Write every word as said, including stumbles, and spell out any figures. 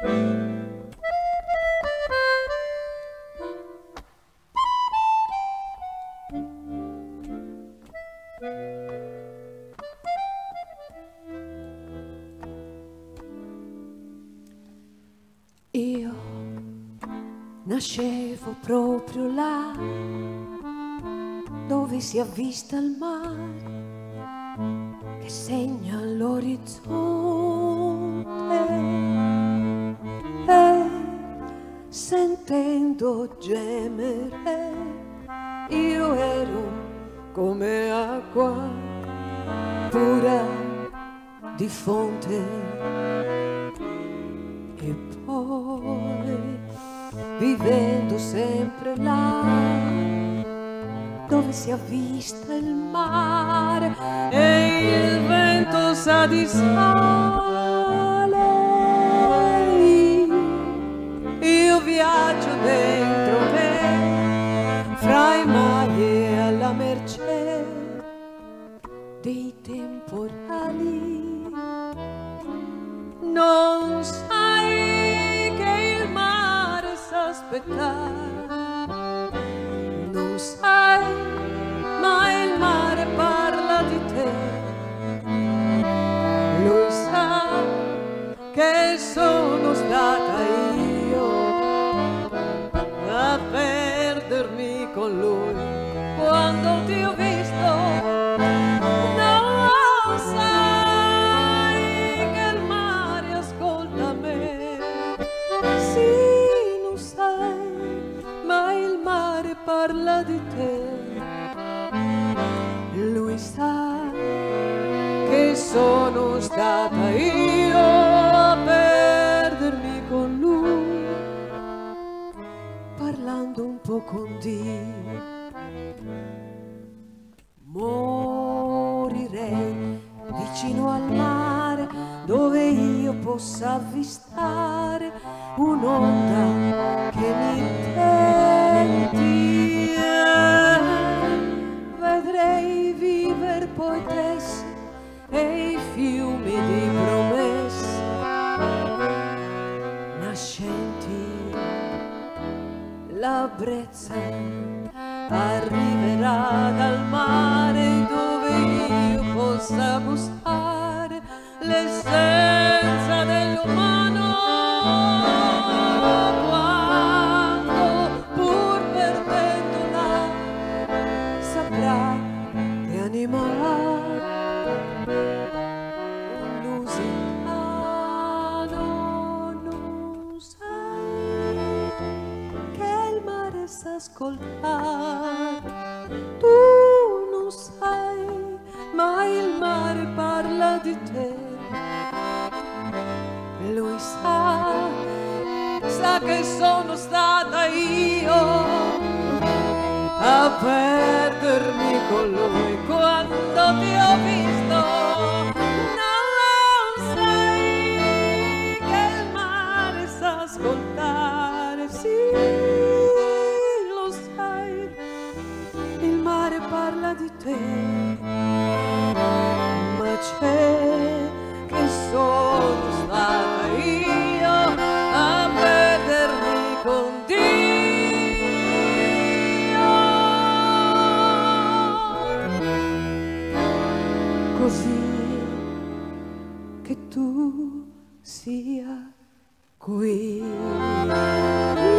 Io nascevo proprio là dove si avvista il mare che segna l'orizzonte, e sentendo gemere io ero come acqua pura di fonte. E poi, vivendo sempre là dove si avvista il mare e il vento sa di sale, io viaggio dentro me fra i mari e alla mercé dei temporali. Non sai che il mare sa aspettare, non sai, ma il mare parla di te. Lui sa che sono stata io a perdermi con lui quando ti ho visto. Non sai che il mare ascolta me, sì, non sai, ma il mare parla di te. Lui sa che sono stata io a perdermi con lui, parlando un po' con Dio. Morirei vicino al mare dove io possa avvistare un'onda che mi intenti. Vedrei viver poetesse e i fiumi di promesse nascenti. La brezza arriverà dal mare dove io possa gustare l'essenza dell'umano, quando pur perdendola saprà che anima un lusitano. Non sai che il mare sa ascoltare, tu non sai, ma il mare parla di te. Lui sa, sa che sono stata io a perdermi con lui quando ti ho visto. Non sai che il mare sa ascoltare, sì, lo sai, il mare parla di te. Ma c'è che sono stata io a perdermi con Dio, così che tu sia qui.